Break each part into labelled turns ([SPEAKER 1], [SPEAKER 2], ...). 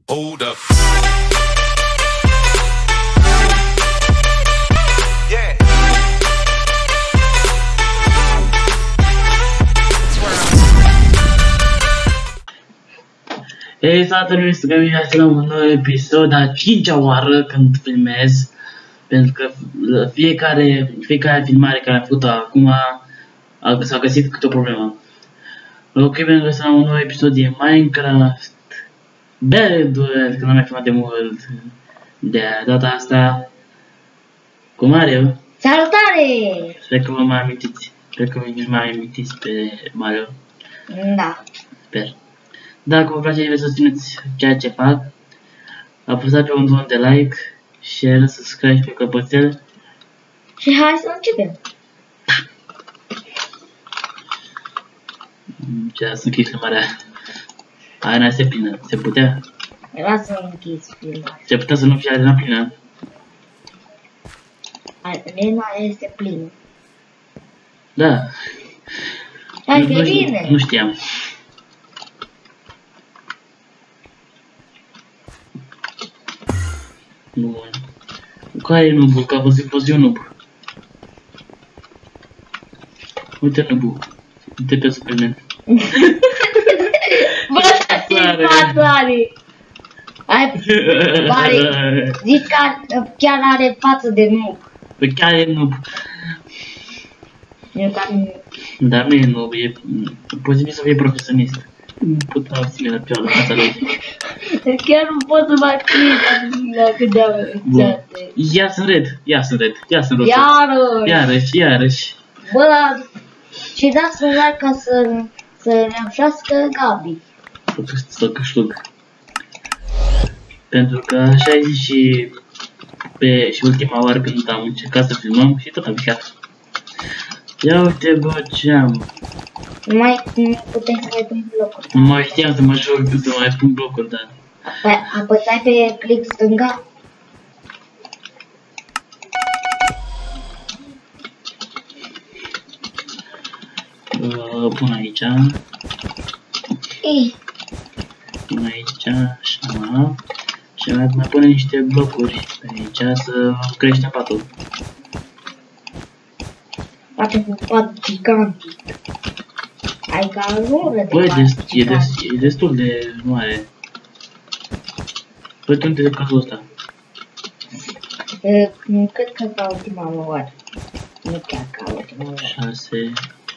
[SPEAKER 1] Hold up.
[SPEAKER 2] Hei, salutare, este Camila, la un nou episod, a 5-a oară când filmez, pentru că fiecare filmare care am făcut-o acum s-a găsit câte o problemă. Ok, pentru că sunt la un nou episod de Minecraft Bad Duel, că nu am mai filmat de mult, de data asta cu Mario.
[SPEAKER 3] Salutare!
[SPEAKER 2] Sper că vă mai amintiți, sper că vă mai amintiți pe Mario.
[SPEAKER 3] Da.
[SPEAKER 2] Sper. Dacă vă place să susțineți ceea ce fac, apăsați pe un buton de like, share, subscribe pe clopoțel.
[SPEAKER 3] Și hai să începem.
[SPEAKER 2] Ce să închis filmarea. Arena este plină. Se putea?
[SPEAKER 3] Era să închis filmarea.
[SPEAKER 2] Se putea să nu fie arena plină.
[SPEAKER 3] Arena este plină.
[SPEAKER 2] Da.
[SPEAKER 3] Hai că bine.
[SPEAKER 2] Nu știam. Nu. Care e nubul? Că a fost eu nub. Uite nubul. Uite pe Superman.
[SPEAKER 3] Bă, ce față are! Pare, zici că chiar are față de nub.
[SPEAKER 2] Păi chiar e nub. Dar nu e nub, e posibil să fie profesionist. Nu pot abține la pioală fața lui.
[SPEAKER 3] Chiar nu pot să mă activ dacă de-am.
[SPEAKER 2] Ia sunt red, ia sunt roșu. Iarăși.
[SPEAKER 3] Bă, și dați un like ca să reușească Gabi.
[SPEAKER 2] Să câștig. Pentru că așa ai zis și ultima oară când am încercat să filmăm și tot am picat. Ia uite bă ce am.
[SPEAKER 3] Nu putem să mai pun blocuri.
[SPEAKER 2] Nu mai știam să mă joc să mai pun blocuri, da.
[SPEAKER 3] Apăsai pe click stânga.
[SPEAKER 2] Pun aici. Pun aici, așa. Și mai punem niște blocuri pe aici să creștem patul.
[SPEAKER 3] Face un pat gigantic. Ai ca rură de
[SPEAKER 2] băi,
[SPEAKER 3] pat
[SPEAKER 2] e destul de mare. Băi, tu unde de cazul ăsta?
[SPEAKER 3] Cred că ca ultima oară. Nu chiar ca ultima oară.
[SPEAKER 2] 6.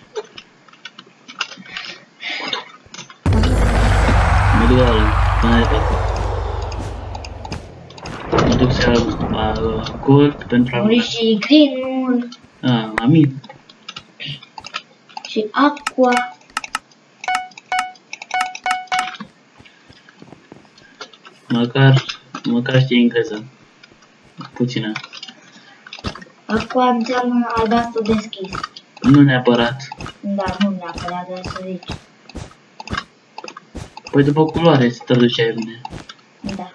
[SPEAKER 2] Mă duc la ăla, până de fapt. Mă duc să iau gold pentru a...
[SPEAKER 3] Și green-ul.
[SPEAKER 2] Amin.
[SPEAKER 3] Și aqua.
[SPEAKER 2] Măcar știe engleză. Puțină.
[SPEAKER 3] Aqua înseamnă albastru deschis.
[SPEAKER 2] Nu neapărat.
[SPEAKER 3] Da, nu neapărat, dar să zici.
[SPEAKER 2] Păi după culoare se traduce bine.
[SPEAKER 3] Da.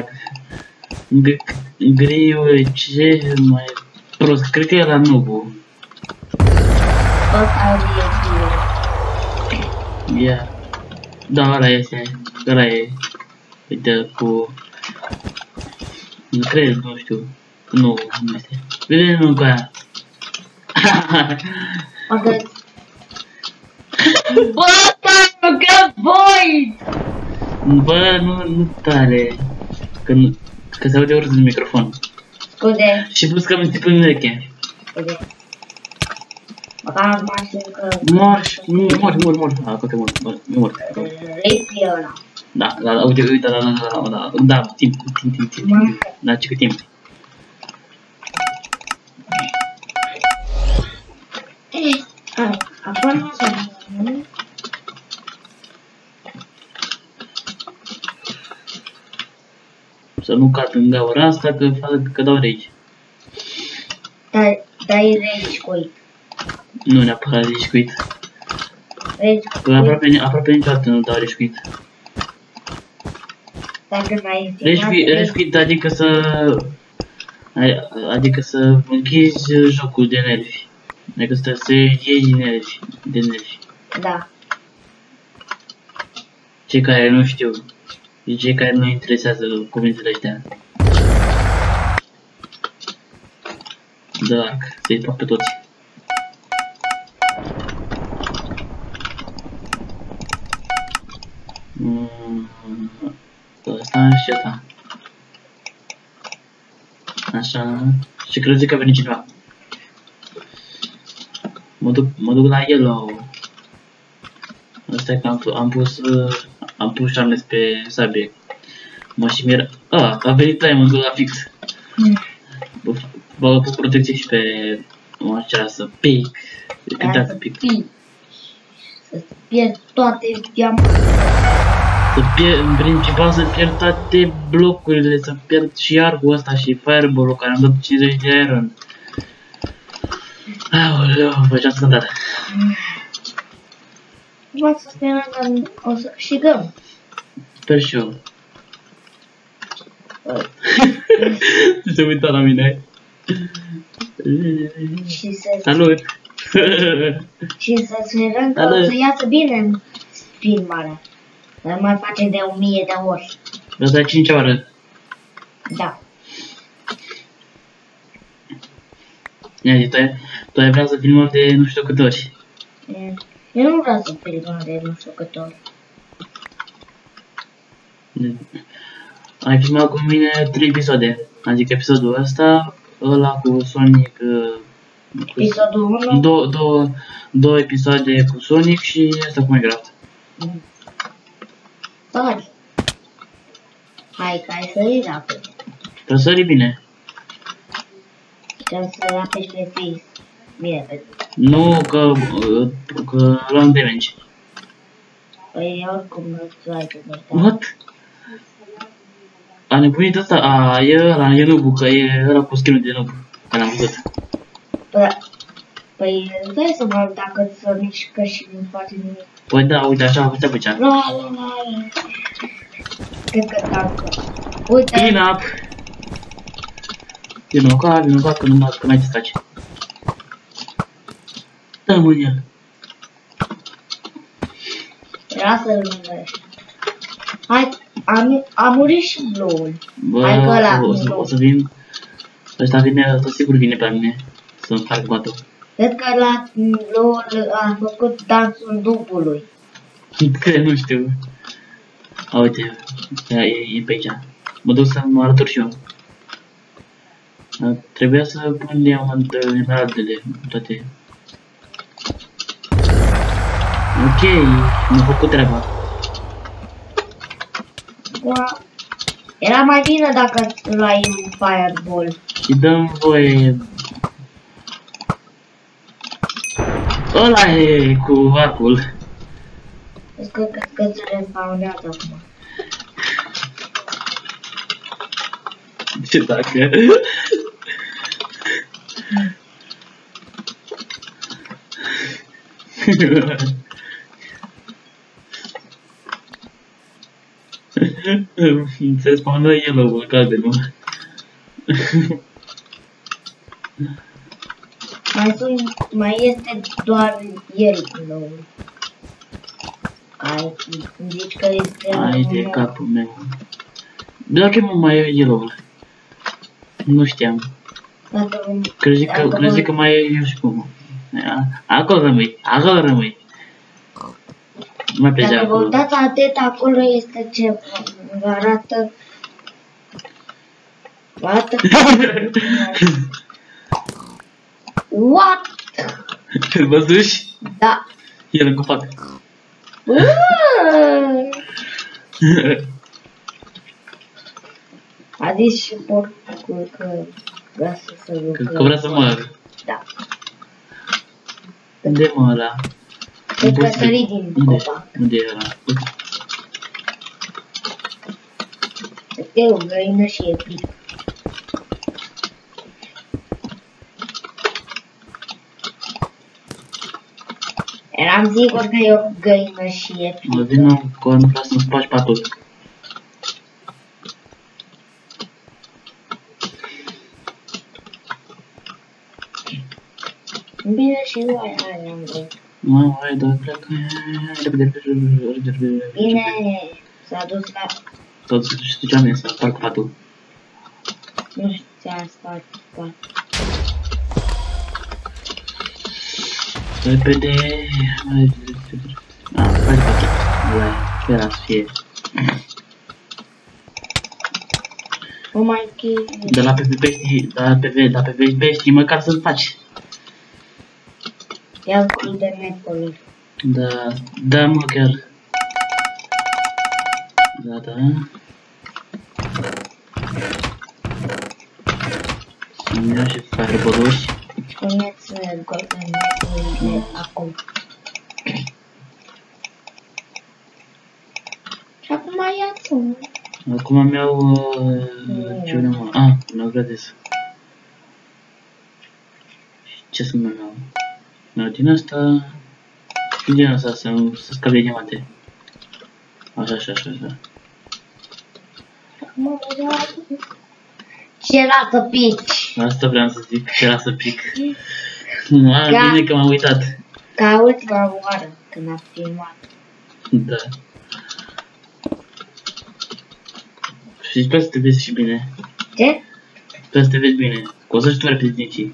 [SPEAKER 2] Griul ce mai prost, cred că e la nubul.
[SPEAKER 3] Ăsta e
[SPEAKER 2] Ia. Da, ăla este. Ăla e. Uite cu... Nu cred, nu știu. Nu este. Vede nu cu aia.
[SPEAKER 3] Bă, stai, că voi!
[SPEAKER 2] Bă, nu tare. Că se aude urât din microfon.
[SPEAKER 3] Scuze.
[SPEAKER 2] Și plus că mi se pune în ureche.
[SPEAKER 3] Scuze. Măcar mă știu că...
[SPEAKER 2] Mor. Poate mor.
[SPEAKER 3] Repi ăla.
[SPEAKER 2] Da, uite, da, timp. Da, ce cât timp.
[SPEAKER 3] Hai, acum
[SPEAKER 2] să nu cad în gaura asta, că dau rage.
[SPEAKER 3] Dai rage quit.
[SPEAKER 2] Nu neapărat rage quit. Aproape niciodată nu dau rage quit.
[SPEAKER 3] Dacă n-ai
[SPEAKER 2] Rage quit adică să închizi jocul de nervi. Adică să iei de nervi.
[SPEAKER 3] Da.
[SPEAKER 2] Cei care nu știu, Cei care nu interesează cuvintele astea. Da, să-i fac pe toți. Asta și asta. Așa. Și crezi că a venit cineva. Mă duc la yellow. Asta e că am pus șarnes pe sabie. Mă și miră. A venit Diamond la fix. Bă, pun protecție și pe așa să pic. Cântează pic.
[SPEAKER 3] Să pierd toate diamantele.
[SPEAKER 2] În principal să pierd toate blocurile, să pierd și arcul ăsta și fireball-ul care am dat 50 de iron. Aoleu, făceam scandal.
[SPEAKER 3] Vreau să sperăm că o să câștigăm.
[SPEAKER 2] Sper și eu. Se uita la mine. Salut!
[SPEAKER 3] Și să sperăm că o să iasă bine filmarea. Să mai face de 1000 de ori.
[SPEAKER 2] Asta e 5 oară.
[SPEAKER 3] Da.
[SPEAKER 2] Ia zi, tu ai vrea să filmăm de nu știu câte ori.
[SPEAKER 3] Eu nu vreau să filmăm de nu știu câte ori.
[SPEAKER 2] Ai filmat cu mine 3 episoade. Adică episodul ăsta, ăla cu Sonic.
[SPEAKER 3] Episodul 1?
[SPEAKER 2] Două episoade cu Sonic și asta cu Minecraft.
[SPEAKER 3] Sari. Hai că ai sărit rapid.
[SPEAKER 2] Că sări bine.
[SPEAKER 3] Trebuie să apeși pe face. Bine, pe...
[SPEAKER 2] Nu, că luam damage.
[SPEAKER 3] Păi oricum nu ai pe ăsta.
[SPEAKER 2] What? A nebunit ăsta? E ăla, e Nubu, că e ăla cu skin-ul de Nubu. Că l-am văzut.
[SPEAKER 3] Păi, stai să văd dacă să mișcă și nu face nimic.
[SPEAKER 2] Păi da, uite așa, uite pe cea.
[SPEAKER 3] La. Cred că tancă. Uite.
[SPEAKER 2] Clean up! Vino ca, că nu mai te staci. Da, mă, el.
[SPEAKER 3] Era să-l numești. Hai, a murit și Blue-ul. Hai că ăla
[SPEAKER 2] o să vin. Ăsta vine, ăsta sigur vine pe mine. Să-mi fac batul.
[SPEAKER 3] Cred că la Blue-ul a făcut dansul dubului.
[SPEAKER 2] Că nu știu. A, uite, e pe aici. Mă duc să mă arătur și eu. Trebuia să pun diamant emeraldele, toate. Ok, mi-a făcut treaba.
[SPEAKER 3] Era mai bine dacă luai un fireball.
[SPEAKER 2] Și dăm voie. Ăla e cu arcul.
[SPEAKER 3] Vezi că se respawnează acum.
[SPEAKER 2] Ce dacă? Se spawnă yellow-ul, galbenul.
[SPEAKER 3] Mai este doar yellow-ul. Ai, zici că este...
[SPEAKER 2] Ai de capul meu. Dacă nu mai e yellow-ul. Nu știam. Crezi că mai e eu și cum. Acolo rămâi. Nu mai plece
[SPEAKER 3] acolo. Dacă vă
[SPEAKER 2] acolo.
[SPEAKER 3] uitați atent, acolo este ce vă arată. What?
[SPEAKER 2] Îl văzuși?
[SPEAKER 3] Da.
[SPEAKER 2] El în copac.
[SPEAKER 3] A zis și porcul că vrea să se lucreze.
[SPEAKER 2] Că vrea să moară.
[SPEAKER 3] Da.
[SPEAKER 2] Unde mă ăla?
[SPEAKER 3] Cred că sări din copac.
[SPEAKER 2] Unde e ăla?
[SPEAKER 3] E o găină și e pic. Eram sigur că e o găină și e pic.
[SPEAKER 2] Mă vină un corn, vreau să-mi spargi patul.
[SPEAKER 3] Bine și noi am vrut.
[SPEAKER 2] Mă, hai, dar pleacă. Repede.
[SPEAKER 3] Bine, s-a dus la...
[SPEAKER 2] Tot știu ce am ales, parcă patul.
[SPEAKER 3] Nu știu asta, pat.
[SPEAKER 2] Repede... Parcă patul. Era să fie.
[SPEAKER 3] O mai închei.
[SPEAKER 2] De la PvP știi măcar să-l faci.
[SPEAKER 3] Ia cu de metcolor.
[SPEAKER 2] Da mă chiar. Da. Să-mi și fireball-uri.
[SPEAKER 3] Puneți golden metcolor acum. Și acum ia-ți unul.
[SPEAKER 2] Acum îmi iau... ce vreau mă? Mi-au gratis. Ce să mai iau? Mi-au din asta... Și din asta să scap de diamante. Așa.
[SPEAKER 3] Acum ce era să pici?
[SPEAKER 2] Asta vreau să zic, ce era să pic. Bine că m-am uitat.
[SPEAKER 3] Ca ultima oară când am filmat.
[SPEAKER 2] Da. Și sper să te vezi și bine.
[SPEAKER 3] Ce?
[SPEAKER 2] Sper să te vezi bine. Că o să-și tu repede dinții.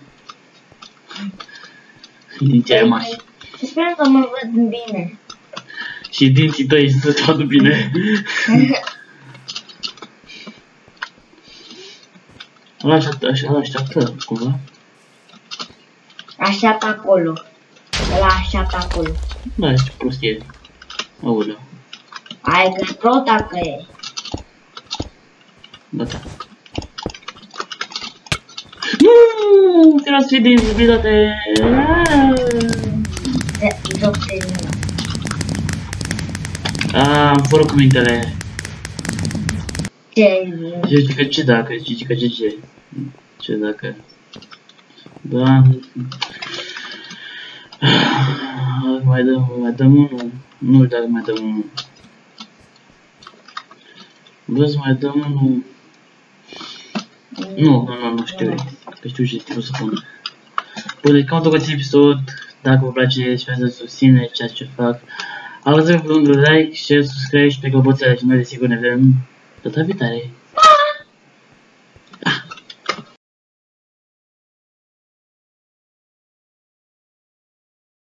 [SPEAKER 2] Dinții ai rămași.
[SPEAKER 3] Sper că mă văd bine.
[SPEAKER 2] Și dinții tăi să-ți vadă bine. Ăla așteaptă, cumva.
[SPEAKER 3] Așteaptă acolo. Ăla așteaptă acolo.
[SPEAKER 2] Da, ce prostie. Aoleu.
[SPEAKER 3] Ai găsit dacă e.
[SPEAKER 2] Da. Nu, trebuie să fii din vizibilitate.
[SPEAKER 3] Joc terminat.
[SPEAKER 2] Am fără cuvintele.
[SPEAKER 3] Ce?
[SPEAKER 2] Ce dacă. Da. Mai dăm unul. Nu știu dacă mai dăm unul. Vreau să mai dăm unul. Nu știu. Că știu ce trebuie să pun. Bun, cam tot acest episod. Dacă vă place, sper să susțineți ceea ce fac. Apăsați pe butonul de like, share, subscribe și pe clopoțele și noi desigur ne vedem data viitoare.